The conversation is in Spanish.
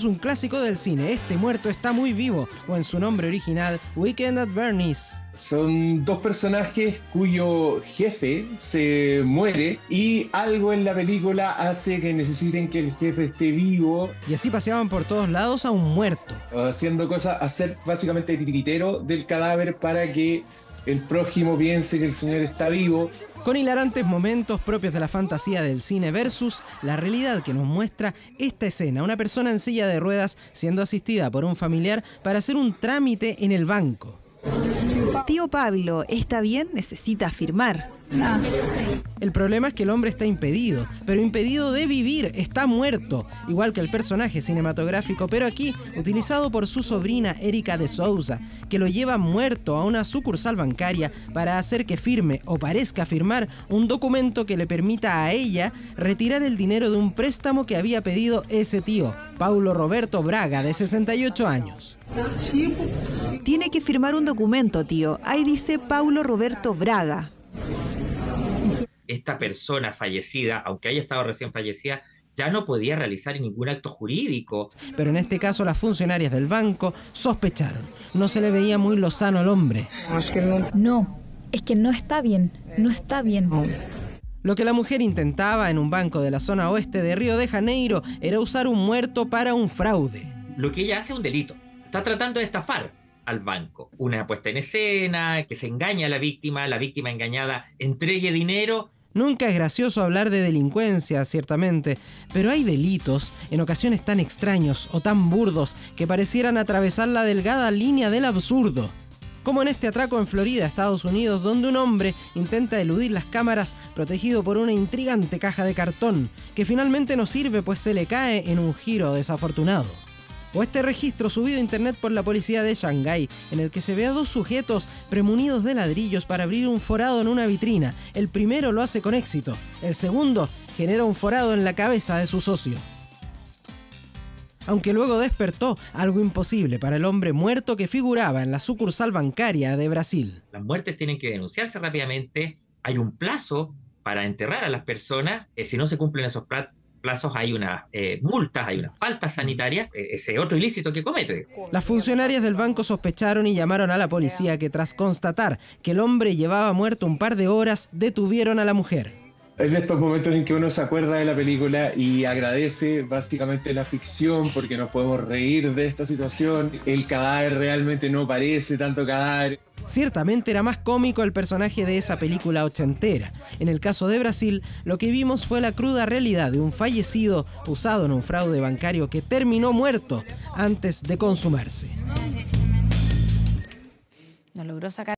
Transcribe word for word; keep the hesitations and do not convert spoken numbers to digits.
tenemos un clásico del cine, Este muerto está muy vivo, o en su nombre original, Weekend at Bernie's. Son dos personajes cuyo jefe se muere y algo en la película hace que necesiten que el jefe esté vivo. Y así paseaban por todos lados a un muerto. Haciendo cosas, hacer básicamente titiritero del cadáver para que el prójimo piense que el señor está vivo. Con hilarantes momentos propios de la fantasía del cine versus la realidad que nos muestra esta escena. Una persona en silla de ruedas siendo asistida por un familiar para hacer un trámite en el banco. Tío Pablo, ¿está bien? Necesita firmar. No. El problema es que el hombre está impedido, pero impedido de vivir, está muerto, igual que el personaje cinematográfico, pero aquí utilizado por su sobrina Erika de Souza, que lo lleva muerto a una sucursal bancaria para hacer que firme o parezca firmar un documento que le permita a ella retirar el dinero de un préstamo que había pedido ese tío, Paulo Roberto Braga, de sesenta y ocho años. Tiene que firmar un documento, tío. Ahí dice Paulo Roberto Braga. Esta persona fallecida, aunque haya estado recién fallecida, ya no podía realizar ningún acto jurídico. Pero en este caso las funcionarias del banco sospecharon. No se le veía muy lozano al hombre. No, es que no está bien, no está bien. Lo que la mujer intentaba en un banco de la zona oeste de Río de Janeiro era usar un muerto para un fraude. Lo que ella hace es un delito. Está tratando de estafar al banco. Una puesta en escena, que se engaña a la víctima, la víctima engañada entregue dinero. Nunca es gracioso hablar de delincuencia, ciertamente, pero hay delitos en ocasiones tan extraños o tan burdos que parecieran atravesar la delgada línea del absurdo. Como en este atraco en Florida, Estados Unidos, donde un hombre intenta eludir las cámaras protegido por una intrigante caja de cartón, que finalmente no sirve pues se le cae en un giro desafortunado. O este registro subido a internet por la policía de Shanghái, en el que se ve a dos sujetos premunidos de ladrillos para abrir un forado en una vitrina. El primero lo hace con éxito, el segundo genera un forado en la cabeza de su socio. Aunque luego despertó algo imposible para el hombre muerto que figuraba en la sucursal bancaria de Brasil. Las muertes tienen que denunciarse rápidamente, hay un plazo para enterrar a las personas, eh, si no se cumplen esos plazos, plazos hay unas eh, multas, hay unas faltas sanitarias, eh, ese otro ilícito que comete. Las funcionarias del banco sospecharon y llamaron a la policía, que tras constatar que el hombre llevaba muerto un par de horas, detuvieron a la mujer. Es de estos momentos en que uno se acuerda de la película y agradece básicamente la ficción porque nos podemos reír de esta situación. El cadáver realmente no parece tanto cadáver. Ciertamente era más cómico el personaje de esa película ochentera. En el caso de Brasil, lo que vimos fue la cruda realidad de un fallecido usado en un fraude bancario que terminó muerto antes de consumarse. No logró sacar